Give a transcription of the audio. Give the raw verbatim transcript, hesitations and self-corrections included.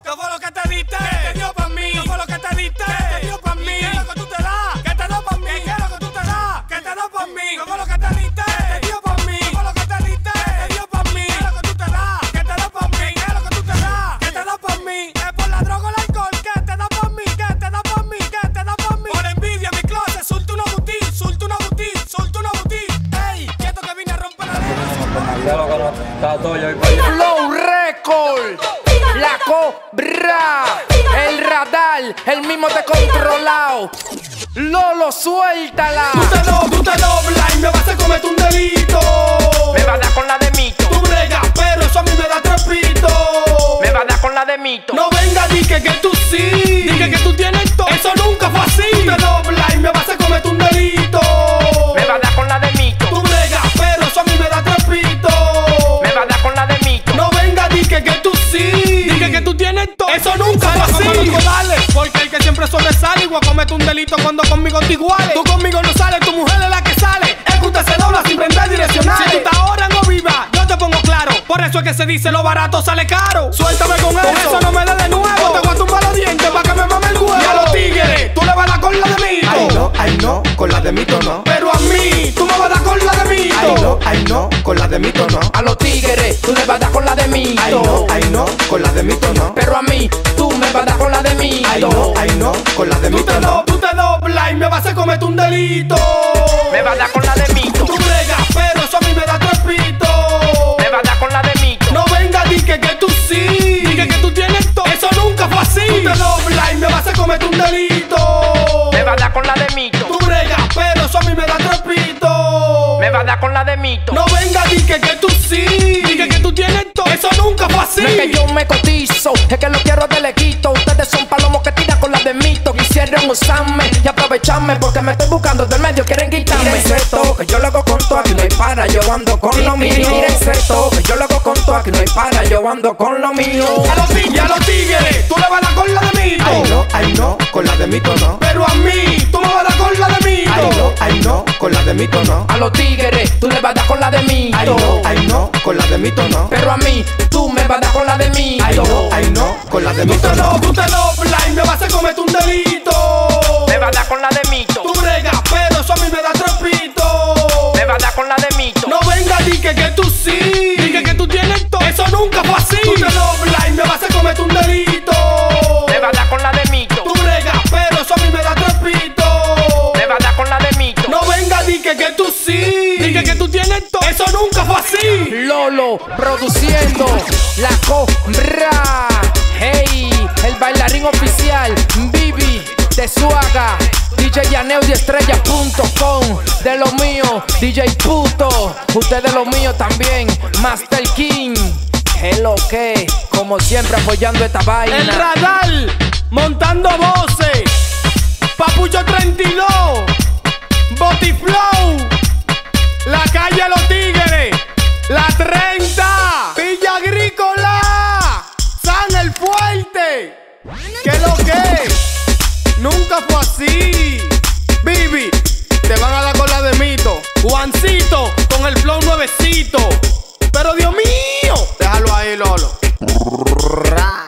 ¿Qué fue lo que te diste? ¿Qué te dio pa' mí? ¿Qué fue lo que te diste? ¿Qué te dio pa' mí? ¿Qué es lo que tú te das? ¿Qué te da pa' mí? ¿Qué es lo que tú te das? ¿Qué te da pa' mí? ¿Qué fue lo que te diste? ¿Qué te dio pa' mí? ¿Qué fue lo que te diste? ¿Qué te dio pa' mí? ¿Qué es lo que tú te das? ¿Qué te da pa' mí? ¿Qué es lo que tú te das? ¿Qué te da pa' mí? Es por la droga o el alcohol. ¿Qué te da pa' mí? ¿Qué te da pa' mí? ¿Qué te da pa' mí? Por envidia mi closet, suelta una boutique, suelta una boutique, suelta una boutique. Ey, quieto que vine a romper la ley. Flow Record, la cobra, el radar, el mismo te controlado. Lolo, suéltala. Tú te do, tú te doblas y me vas a cometer un delito. Me va a dar con la de mito. Tú bregas, pero eso a mí me da trepito. Me va a dar con la de mito. No venga, dije que tú sí. Dije que tú tienes todo. Eso nunca fue así. Tú te doblas y me vas a cometer un delito. Me va a dar con la de mito. Tú bregas, pero eso a mí me da trepito. Me va a dar con la de mito. No venga, dije que tú sí. Dije que tú tienes todo. Eso nunca fue así. Dale, porque el que siempre sobresale igual comete un delito cuando conmigo te iguales. Tú conmigo no sales, tu mujer es la que sale. Es que usted se dobla sin prender direccionales. Si tú estás ahora no viva, yo te pongo claro. Por eso es que se dice lo barato sale caro. Suéltame con eso, eso no me da de nuevo. Te voy a tumbar los dientes pa' que me mame el huevo. Y a los tigres, tú le vas a dar con la de mito. Ay no, ay no, con la de mito no. Pero a mí, tú me vas a dar con la de mito. Ay no, ay no, con la de mito no. A los tigres, tú le vas a dar con la de mito. Ay no, ay no, con la de mito no. Pero a mí, tú me vas a dar con la de mito. Ay no, ay no, con la de Tú mito te, no. do, tú te doblas y me vas a cometer un delito. Me va a dar con la de mito. Tú bregas, pero eso a mí me da trepito. Me va a dar con la de mito. No venga, dije que tú sí. Dije que tú tienes todo. Eso nunca fue así. Tú te doblas y me vas a cometer un delito. Me va a dar con la de mito. Tú bregas, pero eso a mí me da trepito. Me va a dar con la de mito. No venga, dije que tú sí. Dije que tú tienes todo. Eso nunca fue así. No es que yo me cotizo, es que lo quiero de lequito. Ustedes son palomos que tiran con la de mito. Quisieron usarme y aprovecharme porque me estoy buscando del medio, quieren quitarme. Tírense esto, que yo lo hago con todo, aquí no hay para, yo ando con lo mío. Tírense esto, que yo lo hago con todo, aquí no hay para, yo ando con lo mío. A los tigres, a los tigres, tú le vas a dar con la de mito. Ay no, ay no, con la de mito no. Pero a mí, tú me vas a dar con la de mito. Ay no, ay no, con la de mito no. A los tigres, tú le vas a dar con la de mito. Ay no, ay no, con la de mito no. Pero a mí, tú me vas a dar con la de mito. Ay no, ay no, con la de Tú mito te no. do, tú te doblas y me vas a cometer un delito. Me va a dar con la de mito. Tú bregas, pero eso a mí me da trepito. Me va a dar con la de mito. No venga, dije que tú sí. Dije que tú tienes todo. Eso nunca fue así. Tú te doblas y me vas a cometer un delito. Me va a dar con la de mito. Tú bregas, pero eso a mí me da trepito. Me va a dar con la de mito. No venga, dije que tú sí. Dije que tú tienes todo. Eso nunca fue así. Lolo produciendo la cobra. Hey, el bailarín oficial, Bibi de Suaga, D J Yaneo y estrella punto com. De lo mío, D J Puto. Ustedes lo mío también, Master King. Hello que, como siempre apoyando esta vaina. El radar, montando voces. Papucho treinta y dos, Botiflow, la calle Los Tigres, la treinta, Villa Agrícola, San el Fuerte. ¿Qué lo que? Nunca fue así. Bibi, te van a dar con la de mito. Juancito, con el flow nuevecito. Pero Dios mío, déjalo ahí, Lolo.